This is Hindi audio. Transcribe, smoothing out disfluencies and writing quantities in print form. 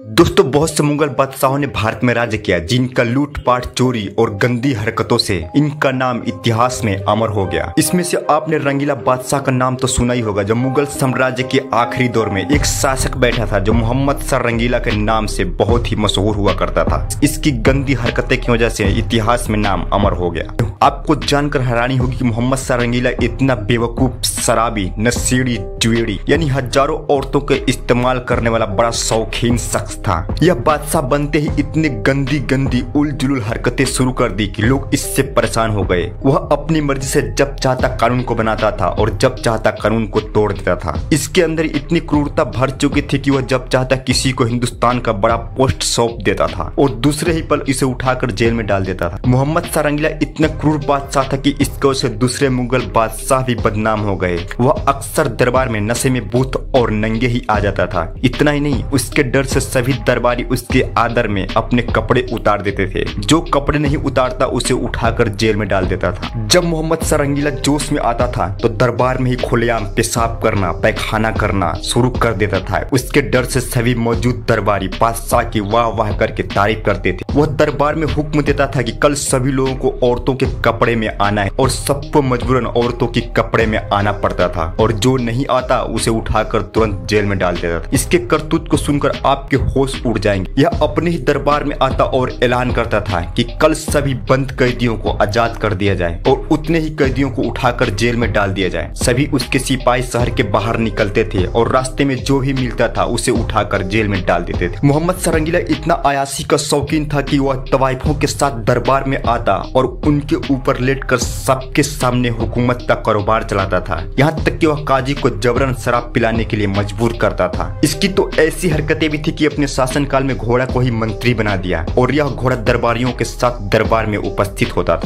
दोस्तों, बहुत से मुगल बादशाहों ने भारत में राज्य किया, जिनका लूटपाट, चोरी और गंदी हरकतों से इनका नाम इतिहास में अमर हो गया। इसमें से आपने रंगीला बादशाह का नाम तो सुना ही होगा, जो मुगल साम्राज्य के आखिरी दौर में एक शासक बैठा था जो मोहम्मद शाह रंगीला के नाम से बहुत ही मशहूर हुआ करता था। इसकी गंदी हरकतें की वजह से इतिहास में नाम अमर हो गया। आपको जानकर हैरानी होगी कि मोहम्मद शाह रंगीला इतना बेवकूफ, शराबी, नशेड़ी, जुएड़ी यानी हजारों औरतों के इस्तेमाल करने वाला बड़ा शौकीन शख्स था। यह बादशाह बनते ही इतने गंदी गंदी उलझुल हरकतें शुरू कर दी कि लोग इससे परेशान हो गए। वह अपनी मर्जी से जब चाहता कानून को बनाता था और जब चाहता कानून को तोड़ देता था। इसके अंदर इतनी क्रूरता भर चुकी थी कि वह जब चाहता किसी को हिंदुस्तान का बड़ा पोस्ट सौंप देता था और दूसरे ही पल इसे उठाकर जेल में डाल देता था। मोहम्मद शाह रंगीला इतना क्रूर बादशाह था कि इसकी वजह से दूसरे मुगल बादशाह भी बदनाम हो गए। वह अक्सर दरबार में नशे में भूत और नंगे ही आ जाता था। इतना ही नहीं, उसके डर से सभी दरबारी उसके आदर में अपने कपड़े उतार देते थे। जो कपड़े नहीं उतारता उसे उठाकर जेल में डाल देता था। जब मोहम्मद शाह रंगीला जोश में आता था तो दरबार में ही खुलेआम पेशाब करना, पैखाना करना शुरू कर देता था। उसके डर से सभी मौजूद दरबारी बादशाह की वाह वाह करके तारीफ करते थे। वह दरबार में हुक्म देता था कि कल सभी लोगों को औरतों के कपड़े में आना है और सबको मजबूरन औरतों के कपड़े में आना पड़ता था और जो नहीं आता उसे उठाकर तुरंत जेल में डाल देता था। इसके करतूत को सुनकर आपके होश उड़ जाएंगे। यह अपने ही दरबार में आता और ऐलान करता था कि कल सभी बंद कैदियों को आजाद कर दिया जाए और उतने ही कैदियों को उठाकर जेल में डाल दिया जाए। सभी उसके सिपाही शहर के बाहर निकलते थे और रास्ते में जो भी मिलता था उसे उठाकर जेल में डाल देते थे। मोहम्मद शाह रंगीला इतना अयाशी का शौकीन था कि वह तवाइफों के साथ दरबार में आता और उनके ऊपर लेटकर सबके सामने हुकूमत का कारोबार चलाता था। यहाँ तक कि वह काजी को जबरन शराब पिलाने के लिए मजबूर करता था। इसकी तो ऐसी हरकतें भी थी कि अपने शासनकाल में घोड़ा को ही मंत्री बना दिया और यह घोड़ा दरबारियों के साथ दरबार में उपस्थित होता था।